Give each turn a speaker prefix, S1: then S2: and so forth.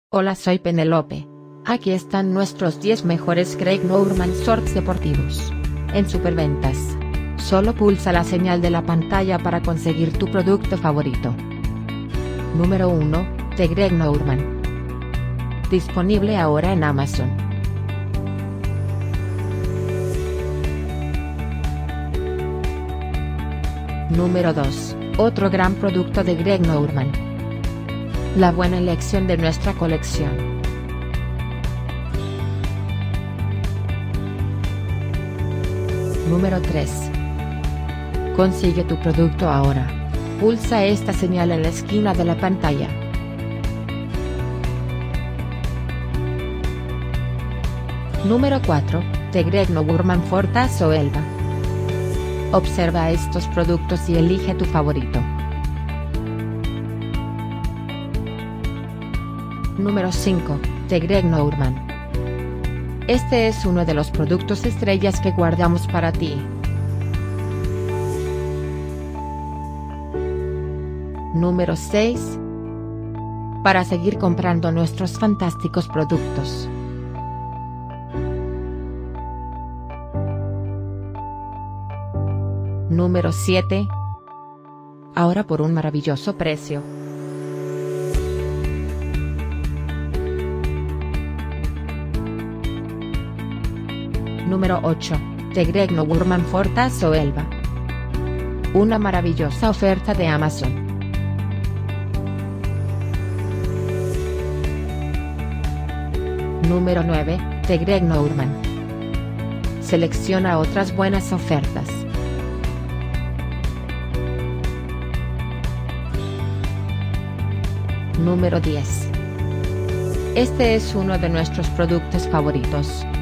S1: Hola, soy Penelope. Aquí están nuestros 10 mejores Craig Norman shorts deportivos. En Superventas. Solo pulsa la señal de la pantalla para conseguir tu producto favorito. Número 1, de Greg Norman. Disponible ahora en Amazon. Número 2, otro gran producto de Greg Norman. La buena elección de nuestra colección. Número 3. Consigue tu producto ahora. Pulsa esta señal en la esquina de la pantalla. Número 4, de Greg Norman Fortas o Elba. Observa estos productos y elige tu favorito. Número 5, de Greg Norman. Este es uno de los productos estrellas que guardamos para ti. Número 6. Para seguir comprando nuestros fantásticos productos. Número 7. Ahora por un maravilloso precio. Número 8, de Greg Norman Fortas o Elba. Una maravillosa oferta de Amazon. Número 9, de Greg Norman. Selecciona otras buenas ofertas. Número 10. Este es uno de nuestros productos favoritos.